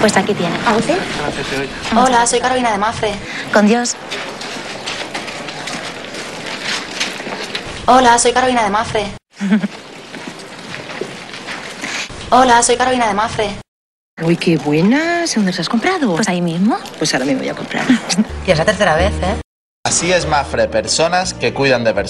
Pues aquí tiene. ¿A usted? Hola, soy Carolina de Mafre. Con Dios. Hola, soy Carolina de Mafre. Hola, soy Carolina de Mafre. Uy, qué buenas. ¿Dónde las has comprado? Pues ahí mismo. Pues ahora me voy a comprar. Y es la tercera vez, ¿eh? Así es Mafre, personas que cuidan de personas.